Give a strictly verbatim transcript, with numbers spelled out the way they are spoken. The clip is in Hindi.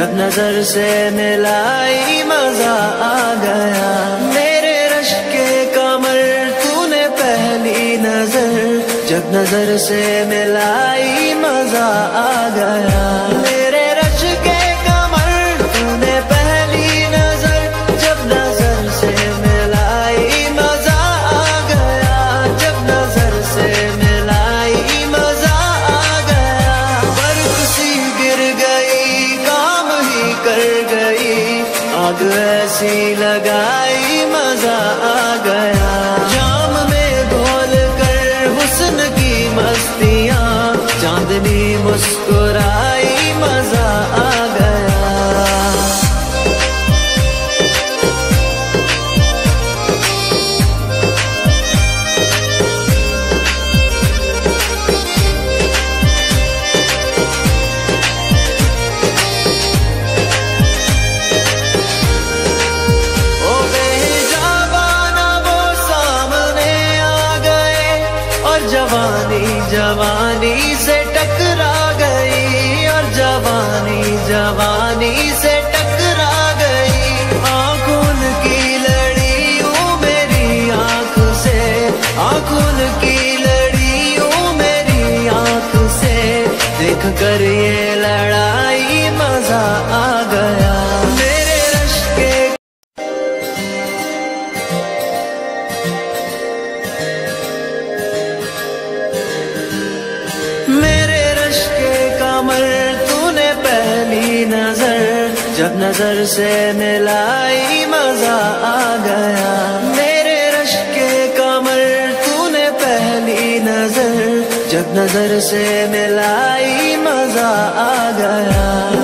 जब नजर से मिलाई मजा आ गया। मेरे रश के कमर तूने पहली नजर, जब नजर से मिलाई मजा आ गया। मेरे रश के कमर तूने पहली नजर, जब नजर से मिलाई मजा आ गया। जब नजर से मिलाई मजा आ गया। बर्फ सी गिर गई, काम ही कर गई, आग ऐसी लगाई मजा आ गया। जाम में घोल कर हुस्न की मस्तियां, चांदनी मुस्कुराई मजा आ गया। ओ बेजाबाना वो सामने आ गए, और जवानी जवानी से टकरा गई, और जवानी जवानी से टकरा गई। आंखों की लड़ियों मेरी आंख से, आंखों की लड़ियों मेरी आंख से, देख कर ये लड़ाई मजा आ गया। मेरे रश के मेरे रश के कमर तूने पहली नजर, जब नजर से मिलाई मजा आ गया। मेरे रश के कमर तूने पहली नजर, जब नजर से मिलाई मजा आ गया।